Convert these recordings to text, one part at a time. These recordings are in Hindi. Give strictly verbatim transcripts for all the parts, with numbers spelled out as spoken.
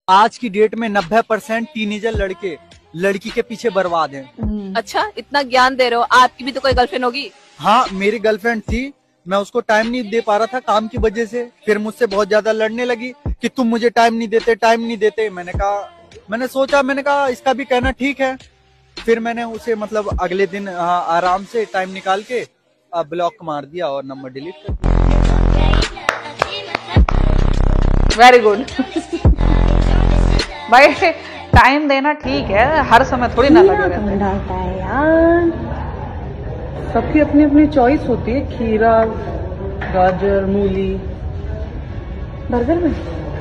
आज की डेट में नब्बे परसेंट टीनेजर लड़के लड़की के पीछे बर्बाद हैं। अच्छा, इतना ज्ञान दे रहे हो। आपकी भी तो कोई गर्लफ्रेंड होगी? हाँ, मेरी गर्लफ्रेंड थी, मैं उसको टाइम नहीं दे पा रहा था काम की वजह से। फिर मुझसे बहुत ज्यादा लड़ने लगी कि तुम मुझे टाइम नहीं देते टाइम नहीं देते। मैंने कहा, मैंने सोचा, मैंने कहा इसका भी कहना ठीक है। फिर मैंने उसे मतलब अगले दिन हाँ, आराम से टाइम निकाल के ब्लॉक मार दिया और नंबर डिलीट कर दिया। Very good. भाई टाइम देना ठीक है, हर समय थोड़ी ना लगे रहते हैं यार। सबकी अपनी अपनी चॉइस होती है। खीरा, गाजर, मूली बर्गर में।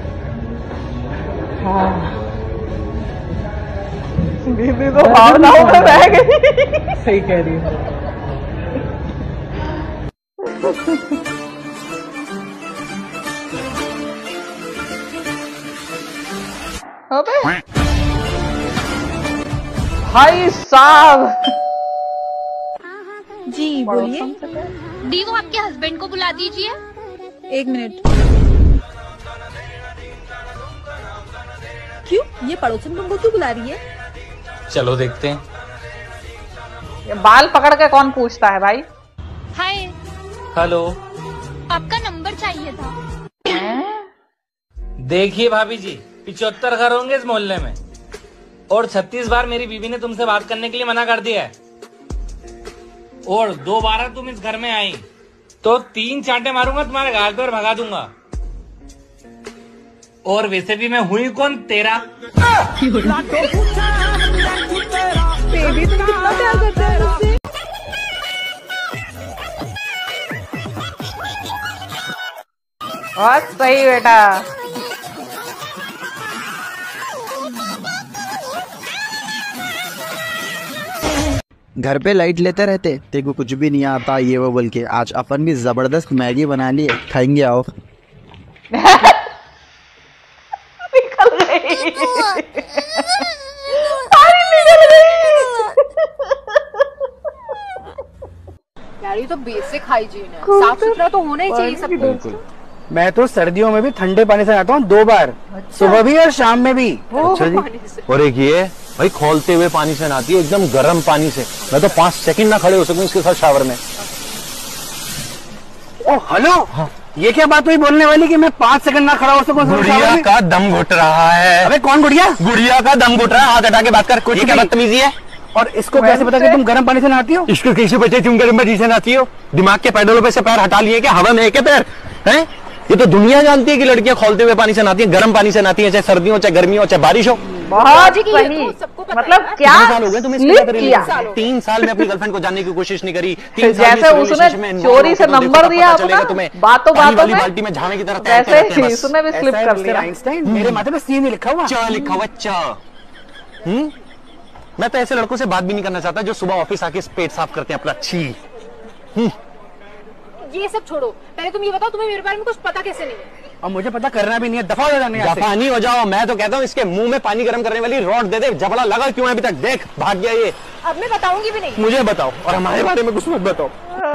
हाँ, दीदी तो भावनाओं में बह गई। सही कह रही है। अबे भाई साहब जी बोलिए। डी वो आपके हस्बैंड को बुला दीजिए। एक मिनट। क्यों? ये पड़ोसन तुमको क्यों बुला रही है? चलो देखते हैं। ये बाल पकड़ के कौन पूछता है भाई? हाय, हेलो, आपका नंबर चाहिए था। देखिए भाभी जी, पिछहत्तर घर होंगे इस मोहल्ले में और छत्तीस बार मेरी बीवी ने तुमसे बात करने के लिए मना कर दिया है। और दो बार तुम इस घर में आई तो तीन चांटे मारूंगा तुम्हारे गाल पे और भगा दूंगा। और वैसे भी मैं हुई कौन तेरा? बेबी तुम कितना प्यार करते हो मुझसे। बहुत सही बेटा। घर पे लाइट लेते रहते, तेरे को कुछ भी नहीं आता ये वो बोल के। आज अपन भी जबरदस्त मैगी बना ली, खाएंगे आओ। निकल गई। सारी निकल गई। यार ये तो बेसिक हाइजीन है, साफ सुथरा तो होना ही चाहिए सब कुछ। मैं तो सर्दियों में भी ठंडे पानी से नहाता हूँ दो बार। अच्छा। सुबह भी और शाम में भी। अच्छा जी। और एक ये भाई खौलते हुए पानी से नहाती है, एकदम गर्म पानी से। मैं तो पांच सेकंड ना खड़े हो सकूं इसके साथ शावर में। ओ हेलो, हाँ। ये क्या बात हुई बोलने वाली कि मैं पांच सेकंड ना खड़ा हो सकूं? गुड़िया का दम घुट रहा है। अबे कौन गुड़िया? गुड़िया का दम घुट रहा है, हाथ हटा के बात कर। कुछ क्या बदतमीजी है? और इसको कैसे पता कि तुम गर्म पानी से नहाती हो? इसको कैसे पता तुम गर्म पानी से नहाती हो? दिमाग के पैडलों पे से पैर हटा लिए क्या? हवा में है क्या पैर? हैं? ये तो दुनिया जानती है कि लड़कियां खौलते हुए पानी से नहाती हैं, गर्म पानी से नहाती हैं, चाहे सर्दी हो, चाहे गर्मी हो, चाहे बारिश हो। बहुत सही। मतलब क्या साल हो गए तुम्हें किया? तीन साल में अपनी गर्लफ्रेंड को जानने की कोशिश नहीं करी। तीन साल जैसे उसने चोरी से नंबर दिया अपना, बातों बातों में बाल्टी में झाड़ने की तरह वैसे ही उसने भी स्लिप कर लिया। मेरे माथे पे सी नहीं लिखा हुआ, च लिखा हुआ च। हम्म, मैं तो ऐसे लड़कों से बात भी नहीं करना चाहता जो सुबह ऑफिस आके पेट साफ करते हैं अपना। छी। हम्म, ये सब छोड़ो, पहले तुम ये बताओ तुम्हें मेरे बारे में कुछ पता कैसे नहीं है? और मुझे पता करना भी नहीं है। दफा हो जाने यहाँ से। दफा नहीं हो जाओ। मैं तो कहता हूँ इसके मुंह में पानी गर्म करने वाली रॉड दे दे। जबड़ा लगा क्यों है अभी तक? देख भाग गया ये। अब मैं बताऊंगी भी नहीं। मुझे बताओ और हमारे बारे में कुछ मत बताओ।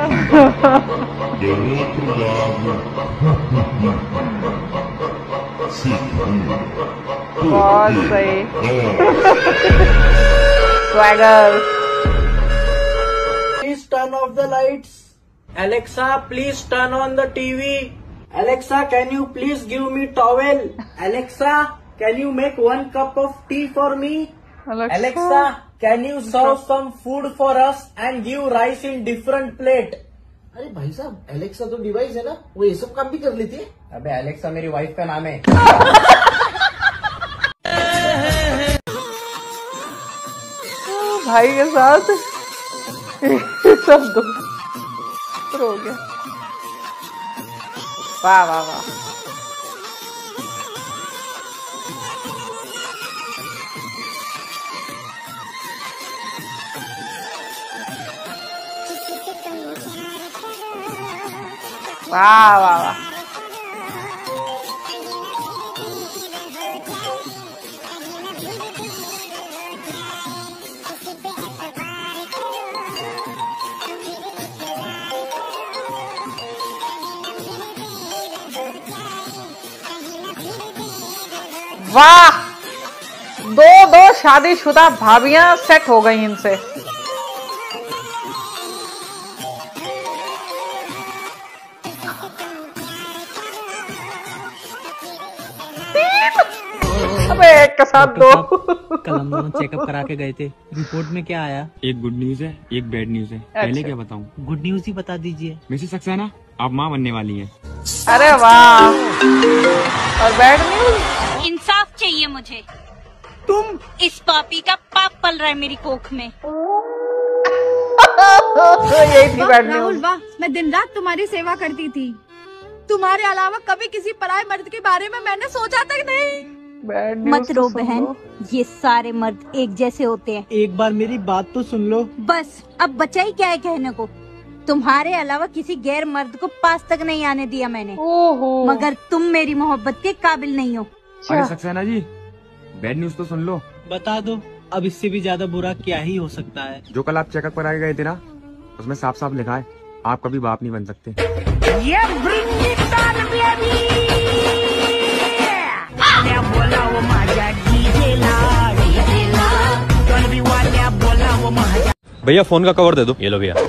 बहुत सही। Swagger. Please turn off the lights. Alexa, please turn on the T V. Alexa, can you please give me towel? Alexa, can you make one cup of tea for me? Alexa, Alexa, can you serve some food for us and give rice in different plate? अरे भाई साहब, एलेक्सा तो डिवाइस है ना, वो ये सब काम भी कर लेती है। अबे एलेक्सा मेरी वाइफ का नाम है। भाई के साथ सब दोस्त हो गया। वाह वाह वाह। वाह वाह वाह। वाह, दो दो शादीशुदा भाभियां सेट हो गई इनसे। अबे एक के साथ दो। कल हम दोनों चेकअप करा के गए थे, रिपोर्ट में क्या आया? एक गुड न्यूज है, एक बैड न्यूज है। अच्छा। पहले क्या बताऊं? गुड न्यूज ही बता दीजिए। मिसेस सक्सेना आप माँ बनने वाली हैं। अरे वाह। और बैड न्यूज? इंसाफ चाहिए मुझे। तुम इस पापी का पाप पल रहा है मेरी कोख में। यही थी बैड राहुल न्यूज। वाह, मैं दिन रात तुम्हारी सेवा करती थी। तुम्हारे अलावा कभी किसी पराये मर्द के बारे में मैंने सोचा तक नहीं। मत रो बहन, ये सारे मर्द एक जैसे होते हैं। एक बार मेरी बात तो सुन लो। बस अब बचा ही क्या है कहने को। तुम्हारे अलावा किसी गैर मर्द को पास तक नहीं आने दिया मैंने। ओहो। मगर तुम मेरी मोहब्बत के काबिल नहीं हो। अरे सक्सेना जी, बैड न्यूज तो सुन लो। बता दो, अब इससे भी ज्यादा बुरा क्या ही हो सकता है? जो कल आप चेकअप करा के गए थे ना, उसमें साफ साफ लिखा है आप कभी बाप नहीं बन सकते। भैया फोन का कवर दे दो। ये लो भैया।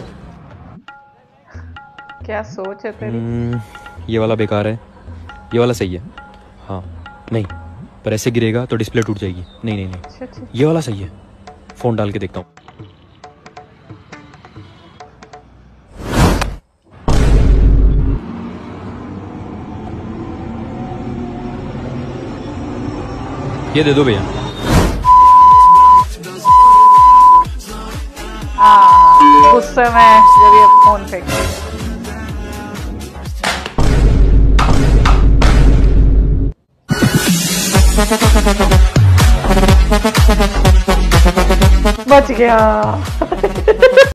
क्या सोच है तेरी? हम्म, ये वाला बेकार है, ये वाला सही है। हाँ नहीं, पर ऐसे गिरेगा तो डिस्प्ले टूट जाएगी। नहीं नहीं नहीं, अच्छा, अच्छा। ये वाला सही है। फोन डाल के देखता हूँ। ये दे दो भैया। हाँ, गुस्से में जब ये फोन फेंकते। बच गया।